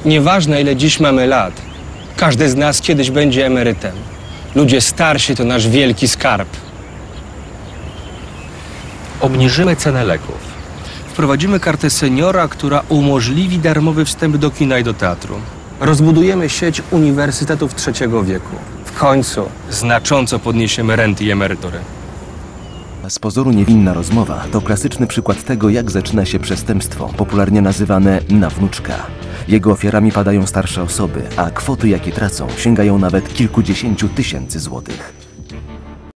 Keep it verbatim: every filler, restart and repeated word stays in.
Nieważne, ile dziś mamy lat, każdy z nas kiedyś będzie emerytem. Ludzie starsi to nasz wielki skarb. Obniżymy cenę leków. Wprowadzimy kartę seniora, która umożliwi darmowy wstęp do kina i do teatru. Rozbudujemy sieć uniwersytetów trzeciego wieku. W końcu znacząco podniesiemy renty i emerytury. Z pozoru niewinna rozmowa to klasyczny przykład tego, jak zaczyna się przestępstwo, popularnie nazywane na wnuczka. Jego ofiarami padają starsze osoby, a kwoty, jakie tracą, sięgają nawet kilkudziesięciu tysięcy złotych.